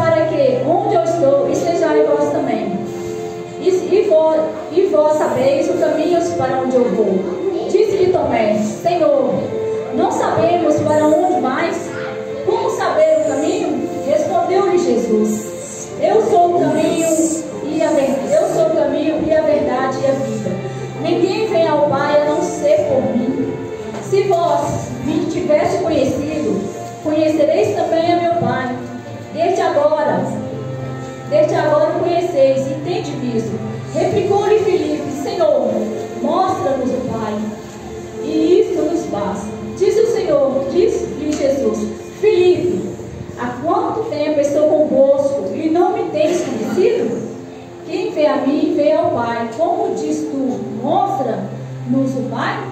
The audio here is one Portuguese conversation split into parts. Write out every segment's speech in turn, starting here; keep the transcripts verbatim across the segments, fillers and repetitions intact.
para que onde eu estou estejais vós também. E, e, vós, e vós sabeis o caminho para onde eu vou. Disse-lhe Tomé: Senhor, não sabemos para onde vais. Como saber o caminho? Respondeu-lhe Jesus: Eu sou o caminho e a verdade. Eu sou o caminho e a verdade e a vida. Ninguém vem ao Pai a não ser por mim. Se vós me tivesse conhecido, conhecereis também a meu Pai. Desde agora, desde agora o conheceis e tendes visto. Replicou-lhe Filipe: Senhor, mostra-nos o Pai, e isto nos basta. Disse o Senhor, disse-lhe Jesus: Filipe, há quanto tempo estou convosco e não me tens conhecido? Quem vê a mim, vê ao Pai. Como diz tu, mostra-nos o Pai?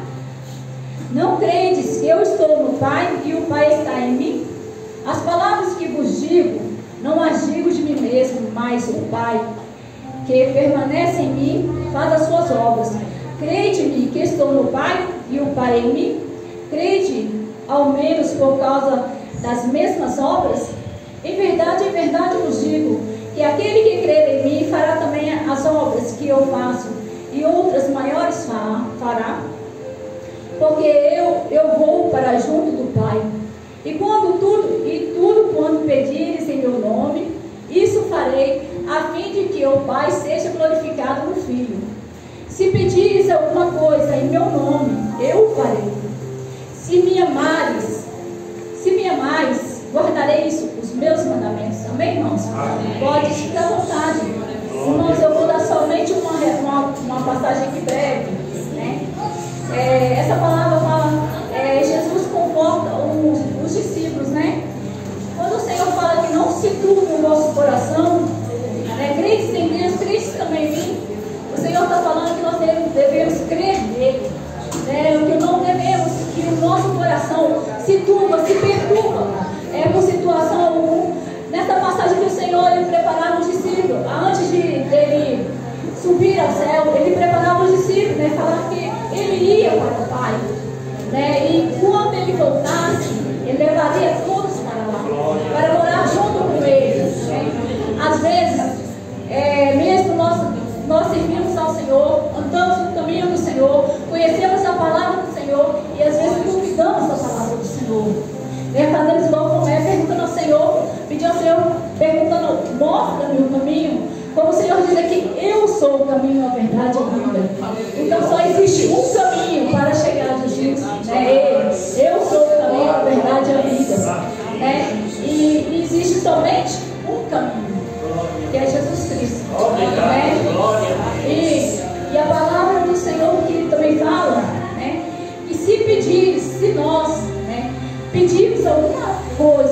Não credes que eu estou no Pai e o Pai está em mim? As palavras que vos digo, não as digo de mim mesmo, mas o Pai, que permanece em mim, faz as suas obras. Crede-me que estou no Pai e o Pai em mim? Crede, ao menos por causa das mesmas obras? Em verdade, em verdade vos digo, que aquele que crer em mim fará também as obras que eu faço, e outras maiores fará, porque eu, eu vou para junto do Pai. E quando tudo, e tudo quanto pedires em meu nome, isso farei, a fim de que o Pai seja glorificado no Filho. Se pedires alguma coisa em meu nome, eu o farei. Se me amares, se me amais, guardareis os meus mandamentos. Amém, irmãos? Amém. Pode ficar à vontade. Irmãos, eu vou dar somente uma, uma, uma passagem aqui breve, né? É, essa palavra fala, é, Jesus conforta os, os discípulos, né? Quando o Senhor fala que não se turbe o vosso coração, né? Crentes em Deus, crentes também em mim, o Senhor está falando que nós devemos crer nele, né? Que não devemos que o nosso coração se turba, se perturba, é, por situação alguma. Nessa passagem que o Senhor ele preparava os discípulos, antes de ele subir ao céu, ele preparava os discípulos, né? Falava que ele ia para o Pai, né? E quando ele voltasse, ele levaria todos para lá, para morar junto com ele, né? Às vezes, é, mesmo nós, nós servimos ao Senhor, andamos no caminho do Senhor, conhecemos a palavra do Senhor, e às vezes duvidamos da palavra do Senhor, né? Fazemos igual como é, perguntando ao Senhor, pedindo ao Senhor, perguntando: mostra-me o caminho. Como o Senhor diz aqui: eu sou o caminho, a verdade e a vida. Então só existe um caminho para chegar a Jesus, né? Ele. Eu sou o caminho, a verdade e a vida, né? E, e existe somente um caminho, que é Jesus Cristo, né? E, e a palavra do Senhor que também fala, né? Que se pedires, se nós, né, pedirmos alguma coisa